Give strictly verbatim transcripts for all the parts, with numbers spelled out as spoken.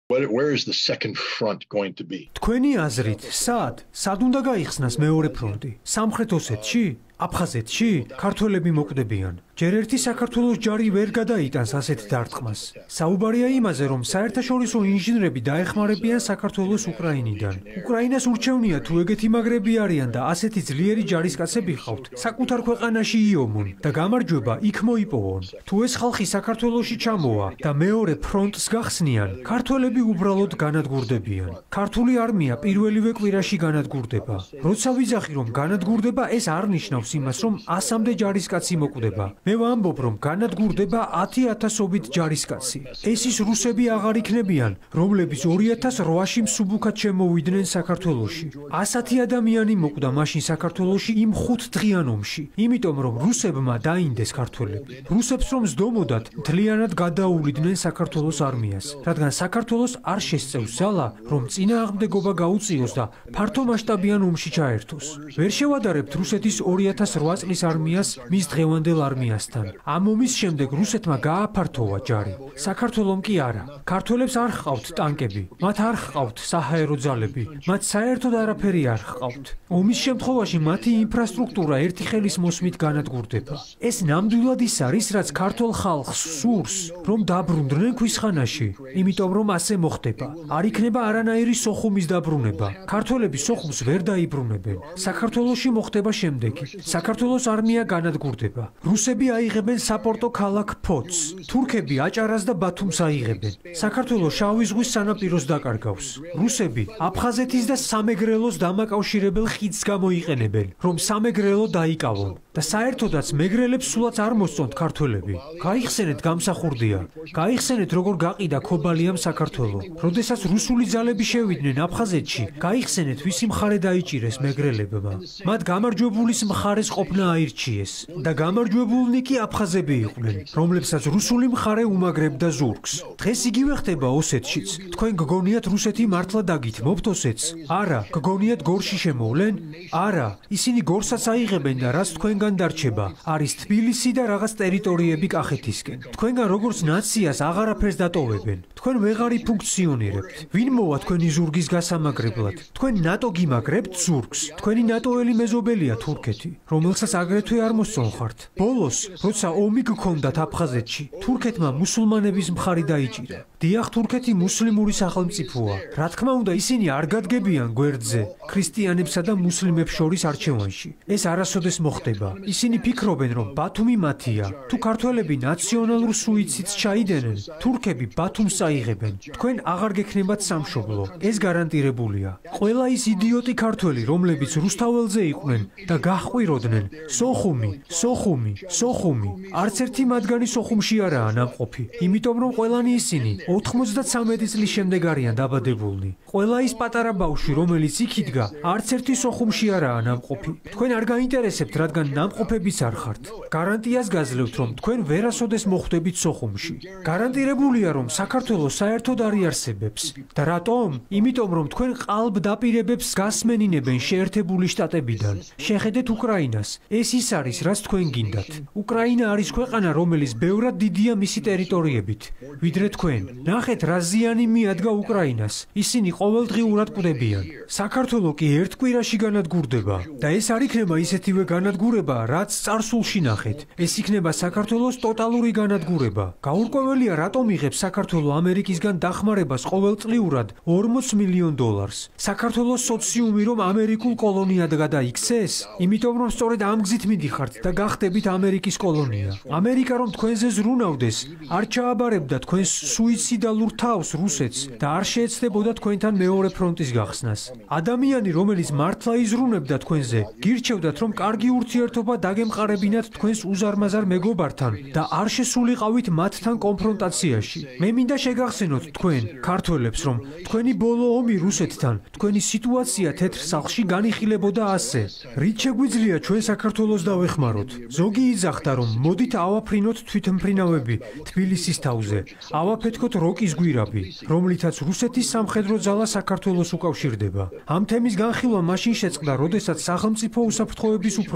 Where, where is the second front going to be? თქვენი აზრით, სად? სად უნდა გაიხსნას მეორე ფრონტი? სამხრეთ ოსეთში? აფხაზეთში? ქართველები მოკვდებიან. ჯერ ერთი საქართველოს ჯარი ვერ გადაიტანს ასეთ დარტყმას. საუბარია იმაზე, რომ საერთაშორისო ინჟინრები დაეხმარებიან საქართველოს უკრაინიდან. უკრაინას ურჩევნია თუ ეგეთი მაგრები არიან და ასეთი ძლიერი ჯარისკაცები ხავთ, საკუთარ ქვეყანაში იომონ და გამარჯვება იქ მოიპოვონ. თუ ეს ხალხი საქართველოში ჩამოვა და მეორე ფრონტს გახსნიან, ქართველები უბრალოდ განადგურდებიან. ქართული არმია პირველივე კვირაში განადგურდება. როცა ვიძახი, რომ განადგურდება, ეს არ ნიშნავს იმას, რომ ასამდე ჯარისკაცი მოკვდება. მე ვამბობ, რომ განადგურდება ათი ათასობით ჯარისკაცი. ეს ის რუსები აღარ იქნებიან, რომლებიც ორი ათას რვაში მსუბუქად შემოვიდნენ საქართველოში. ასეთი ადამიანი მოკვდა მაშინ საქართველოში იმ ხუთდღიან ომში, იმიტომ რომ რუსებმა დაინდეს ქართველები. რუსებს რომ სდომოდათ, მთლიანად გადაუვლიდნენ საქართველოს არმიას, რადგან საქართველოს არ შესწევს ზალა, რომ წინააღმდეგობა გაუწიოს და ფართო მასშტაბიან ომში ჩაერთოს. ვერ შევადარებთ რუსეთის ორი ათას რვა წლის არმიას მის დღევანდელ არმიასთან. ამ ომის შემდეგ რუსეთმა გააფართოვა ჯარი. საქართველომ კი არა. ქართველებს არ ჰყავთ ტანკები, მათ არ ჰყავთ საჰაერო ძალები, მათ საერთოდ არაფერი არ ჰყავთ. ომის შემთხვევაში მათი ინფრასტრუქტურა ერთი ხელის მოსმით განადგურდება. ეს ნამდვილად ის არის, რაც ქართულ ხალხს სურს, რომ დაბრუნდნენ ქვისხანაში, იმიტომ რომ ასე მოხდება. არ იქნება არანაირი სოხუმის დაბრუნება. ქართველები სოხუმს ვერ დაიბრუნებენ. საქართველოში მოხდება შემდეგი. საქართველოს არმია განადგურდება. რუსები აიღებენ საპორტო ქალაქ ფოთს. თურქები აჭარას და ბათუმს აიღებენ. საქართველოს შავი ზღვის სანაპიროს დაკარგავს. რუსები აფხაზეთის და სამეგრელოს დამაკავშირებელ ხიდს გამოიყენებენ, რომ სამეგრელო დაიკავონ. და საერთოდაც მეგრელებს სულაც არ მოსწონთ ქართველები. გაიხსენეთ გამსახურდია. გაიხსენეთ როგორ გაყიდა ქობალიამ საქართველო. როდესაც რუსული ძალები შევიდნენ აფხაზეთში, გაიხსენეთ ვისი მხარე დაიჭირეს მეგრელებმა. მათ გამარჯვებულის მხარეს ყოფნა აირჩიეს და გამარჯვებულნი კი აფხაზები იყვნენ, რომლებსაც რუსული მხარე უმაგრებდა ზურგს. დღეს იგივე ხდება ოსეთშიც. თქვენ გგონიათ რუსეთი მართლა დაგითმობთ ოსეთს? არა, გგონიათ გორში შემოვლენ? არა, ისინი გორსაც აიღებენ და რაც თქვენგან დარჩება, არის თბილისი და რაღაც ტერიტორიები კახეთისკენ. თქვენგან როგორც ნაციას აღარაფერს დატოვებენ. თქვენ ვეღარი ფუნქციონირებთ. ვინ მოვა თქვენი ზურგის გასამაგრებლად? თქვენ ნატო გიმაგრებთ ზურგს. თქვენი ნატოელი მეზობელია თურქეთი, რომელსაც აგრეთვე არ მოსწონხართ. ბოლოს, როცა ომი გქონდათ აფხაზეთში, თურქეთმა მუსულმანების მხარი დაიჭირა. დიახ, თურქეთი მუსლიმური სახელმწიფოა. რა თქმა უნდა, ისინი არ გადგებიან გვერდზე ქრისტიანებსა და მუსლიმებს შორის არჩევანში. ეს არასოდეს მოხდება. ისინი ფიქრობენ, რომ ბათუმი მათია. თუ ქართველები ნაციონალურ სუიციდს ჩაიდენენ, თურქები ბათუმს წაიღებენ. თქვენ აღარ გექნებათ სამშობლო. ეს გარანტირებულია. ყველა ის იდიოტი ქართველი, რომლებიც რუსთაველზე იყვნენ და გაჰყვიროდნენ, სოხუმი, სოხუმი, სოხუმი. არც ერთი მათგანი სოხუმში არაა ნამყოფი, იმიტომ რომ ყველანი ისინი ოთხმოცდათსამეტი წლის შემდეგ არიან დაბადებულნი. ყველა ის პატარა ბავშვი, რომელიც იქ იდგა, არც ერთი სოხუმში არაა ნამყოფი. თქვენ არ გაინტერესებთ, რადგან ნამყოფებიც არ ხართ. გარანტიას გაძლევთ, რომ თქვენ ვერასოდეს მოხვდებით სოხუმში. გარანტირებულია, რომ საქართველოს საერთოდ არ იარსებებს. და რატომ? იმიტომ რომ თქვენ ყალბდაპირებებს გასმენინებენ შეერთებული შტატებიდან. შეხედეთ უკრაინას. ეს ის არის, რაც თქვენ გინდათ. უკრაინა არის ქვეყანა, რომელიც ბევრად დიდია მისი ტერიტორიებით, ვიდრე თქვენ. ნახეთ, რა ზიანი მიადგა უკრაინას. ისინი ყოველდღიურად კვდებიან. საქართველო კი ერთ კვირაში განადგურდება. და ეს არ იქნება ისეთივე განადგურება, რაც წარსულში ნახეთ. ეს იქნება საქართველოს ტოტალური განადგურება. გაურკვეველია, რატომ იღებს საქართველო ამერიკისგან დახმარებას ყოველწლიურად ორმოც მილიონ დოლარს. საქართველოს სოციუმი რომ ამერიკულ კოლონიად გადაიქცეს? იმიტომ რომ სწორედ ამ გზით მიდიხართ და გახდებით ამერიკის კოლონია. ამერიკა რომ თქვენზე ზრუნავდეს, არ ჩააბარებდა თქვენს სუიციდალურ თავს რუსეთს და არ შეეცდებოდა თქვენთან მეორე ფრონტის გახსნას. ადამიანი, რომელიც მართლა იზრუნებდა თქვენზე, გირჩევდათ, რომ კარგი ურთიერთობა დაგემყარებინათ თქვენს უზარმაზარ მეგობართან და არ შესულიყავით მათთან კონფრონტაციაში. მე მინდა შეგახსენოთ თქვენ, ქართველებს, რომ თქვენი ბოლო ომი რუსეთთან, თქვენი სიტუაცია თეთრ სახლში განიხილებოდა ასე. რით შეგვიძლია ჩვენ საქართველოს დავეხმაროთ? ზოგი იძახდა, რომ მოდით ავაფრინოთ თვითმფრინავები თბილისის თავზე, ავაფეთქოთ როკის გვირაბი, რომლითაც რუსეთის სამხედრო ძალა საქართველოს უკავშირდება. ამ თემის განხილვა მაშინ შეწყდა, როდესაც სახელმწიფო უსაფრთხოების უფროსი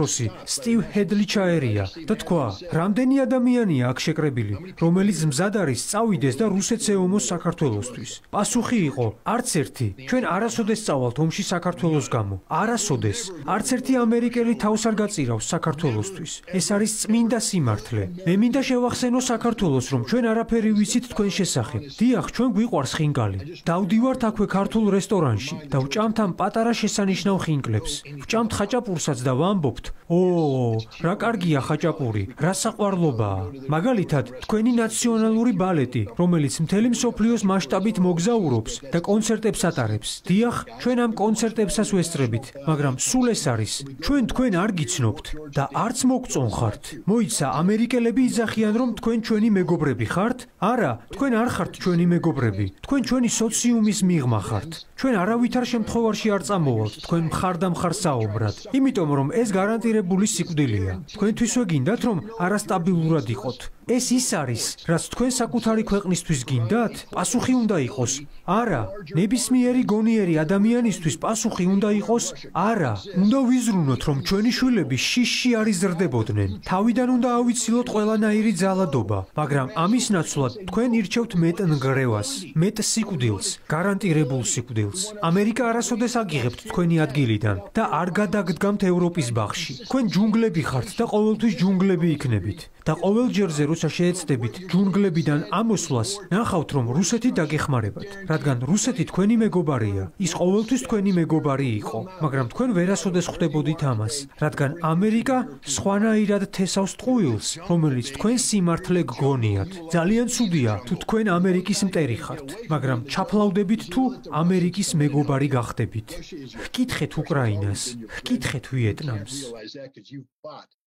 სტივ ჰედლი ჩაერია და თქვა, რამდენი ადამიანია აქ შეკრებილი, რომელიც მზად არის წავიდეს და რუსეთს ეომოს საქართველოსთვის. პასუხი იყო, არც ერთი. ჩვენ არასოდეს წავალთ ომში საქართველოს გამო. არასოდეს. არც ერთი ამერიკელი თავს არ გაწირავს საქართველოსთვის. ეს არის წმინდა სიმართლე. მე მინდა შევახსენო საქართველოს, რომ ჩვენ არაფერი ვიცით თქვენ შესახებ. დიახ, ჩვენ გვიყვარს ხინკალი. დავდივართ აქვე ქართულ რესტორანში და ვჭამთ ამ პატარა შესანიშნავ ხინკლებს. ვჭამთ ხაჭაპურსაც და ვამბობთ, ო, რა კარგია ხაჭაპური, რა საყვარლობაა. მაგალითად, თქვენი ნაციონალური ბალეტი, რომელიც მთელი მსოფლიოს მასშტაბით მოგზაურობს და კონცერტებს ატარებს. დიახ, ჩვენ ამ კონცერტებსაც ვესწრებით, მაგრამ სულ ეს არის. ჩვენ თქვენ არ გიცნობთ და არც მოგწონხართ. მოიცა, ამერიკელები იძახიან, რომ თქვენ ჩვენი მეგობრები ხართ? არა, თქვენ არ ხართ ჩვენი მეგობრები. თქვენ ჩვენი სოციუმის მიღმა ხართ. ჩვენ არავითარ შემთხვევაში არ წამოვალთ თქვენ მხარდამხარ საუბრად, იმიტომ რომ ეს გარანტირებული სიკვდილია. თქვენთვისვე გინდათ, რომ არასტაბილურად იყოთ. ეს ის არის, რაც თქვენ საკუთარი ქვეყნისთვის გინდათ? პასუხი უნდა იყოს, არა. ნებისმიერი გონიერი ადამიანისთვის პასუხი უნდა იყოს, არა. უნდა ვიზრუნოთ, რომ ჩვენი შვილები შიშში არ იზრდებოდნენ. თავიდან უნდა ავიცილოთ ყველანაირი ძალადობა, მაგრამ ამის ნაცვლად თქვენ ირჩევთ მეტ ნგრევას, მეტ სიკვდილს, გარანტირებულ სიკვდილს. ამერიკა არასოდეს აგიღებთ თქვენი ადგილიდან და არ გადაგდგამთ ევროპის ბაღში. თქვენ ჯუნგლები ხართ და ყოველთვის ჯუნგლები იქნებით. და ყოველ ჯერზე, როცა შეეცდებით ჯუნგლებიდან ამოსვლას, ნახავთ, რომ რუსეთი დაგეხმარებათ, რადგან რუსეთი თქვენი მეგობარია. ის ყოველთვის თქვენი მეგობარი იყო, მაგრამ თქვენ ვერასოდეს ხვდებოდით ამას, რადგან ამერიკა სხვანაირად თესავს ტყუილს, რომელიც თქვენ სიმართლე გგონიათ. ძალიან ცუდია, თუ თქვენ ამერიკის მტერი ხართ, მაგრამ ჩაფლავდებით თუ ამერიკის მეგობარი გახდებით. ჰკითხეთ უკრაინას, ჰკითხეთ ვიეტნამს.